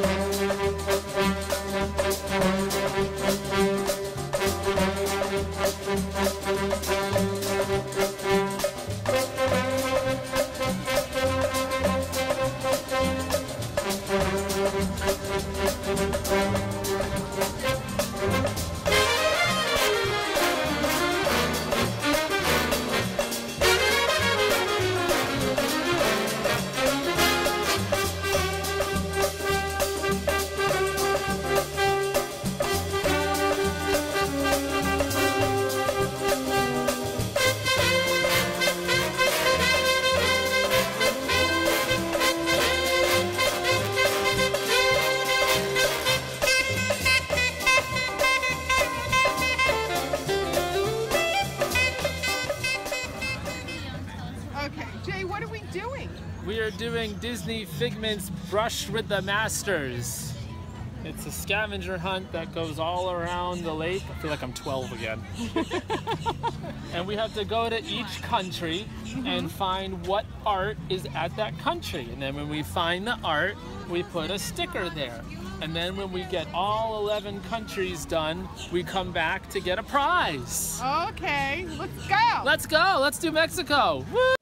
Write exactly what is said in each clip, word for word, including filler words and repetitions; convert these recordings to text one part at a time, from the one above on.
We are doing Disney Figment's Brush with the Masters. It's a scavenger hunt that goes all around the lake. I feel like I'm twelve again. And we have to go to each country mm-hmm. and find what art is at that country. And then when we find the art, we put a sticker there. And then when we get all eleven countries done, we come back to get a prize. Okay, let's go. Let's go. Let's do Mexico. Woo!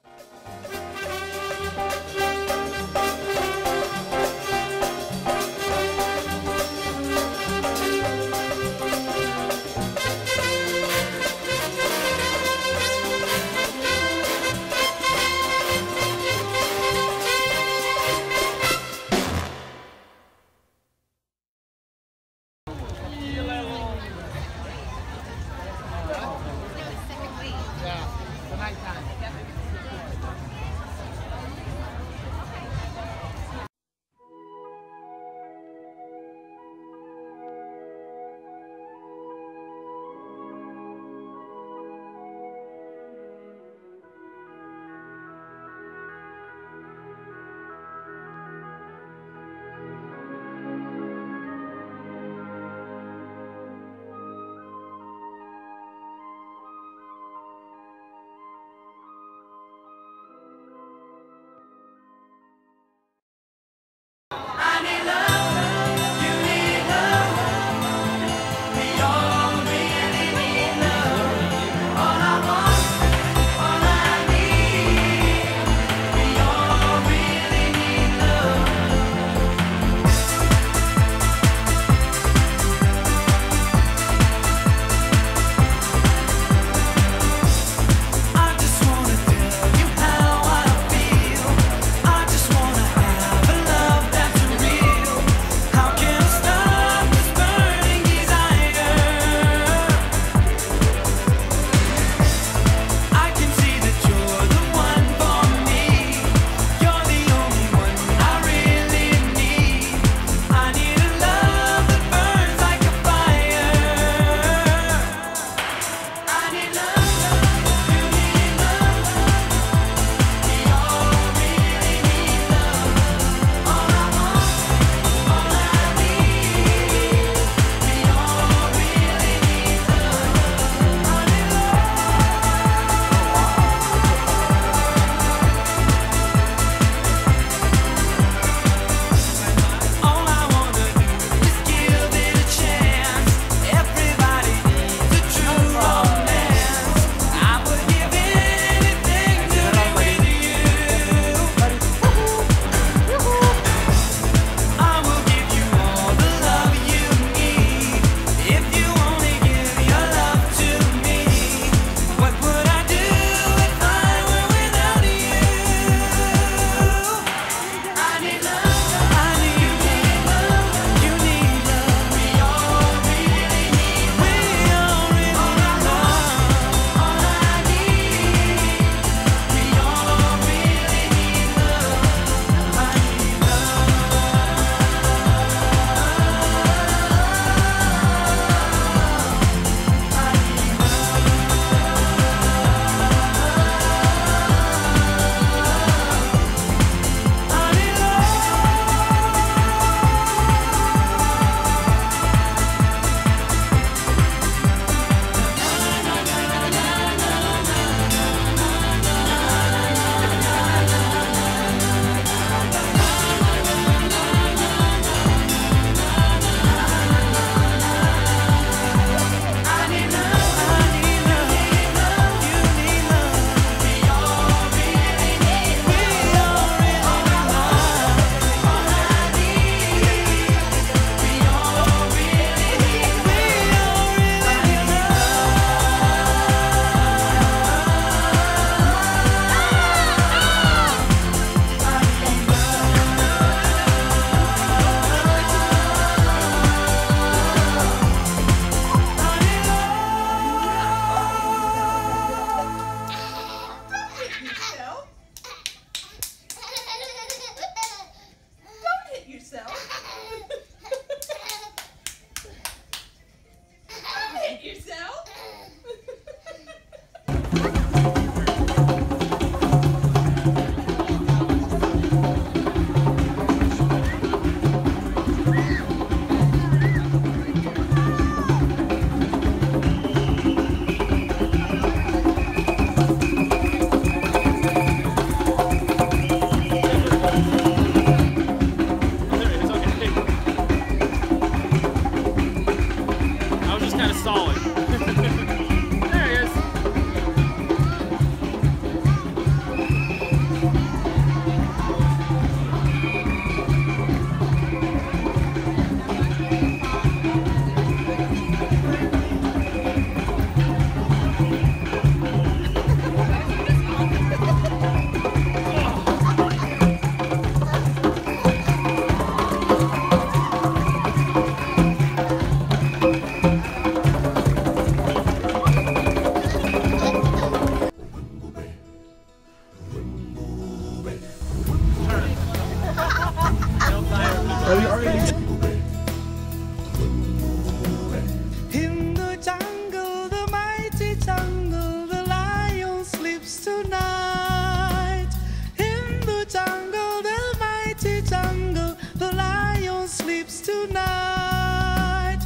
solid. There he is. In the jungle, the mighty jungle, the lion sleeps tonight. In the jungle, the mighty jungle, the lion sleeps tonight.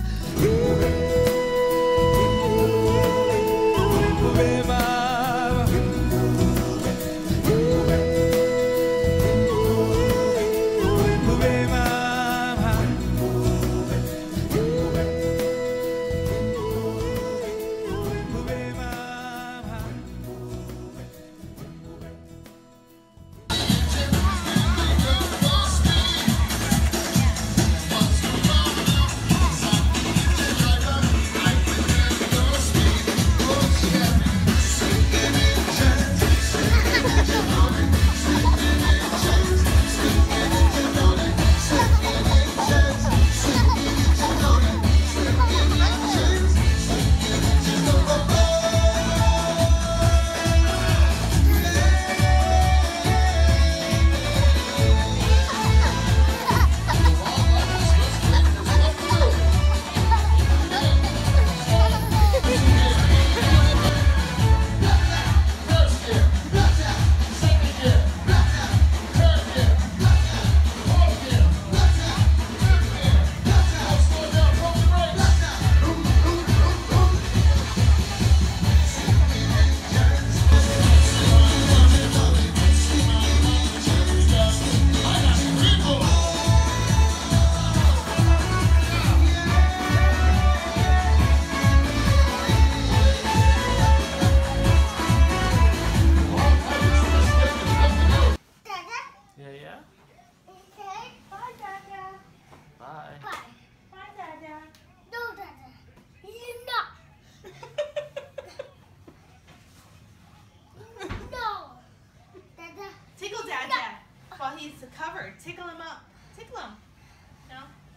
He's covered. Tickle him up. Tickle him. No?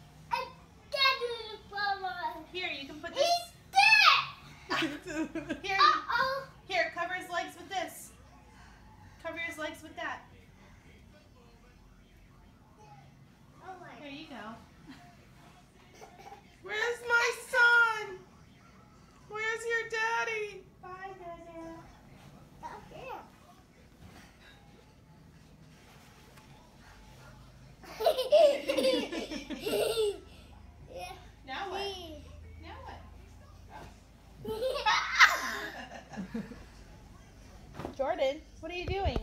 I can't do the plumber. Here, you can put this. He's dead! Here, Uh-oh. here, cover his legs with this. Cover his legs with that. Oh my. There you go. Where's my son? Where's your daddy? Bye, Dada. Up here. Yeah. Now what? Now what? Jordan, what are you doing?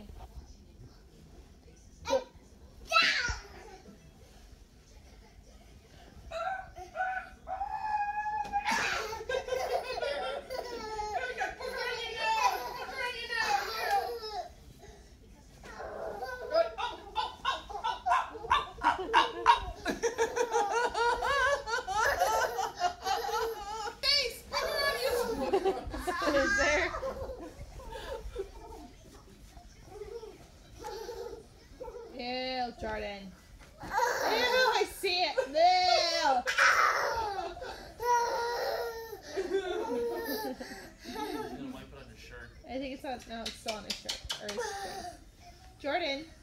Is there? Ew, Jordan. Ew, I see it. Ew. Gonna wipe it on your shirt. I think it's on. No, it's still on his shirt or his face. Jordan.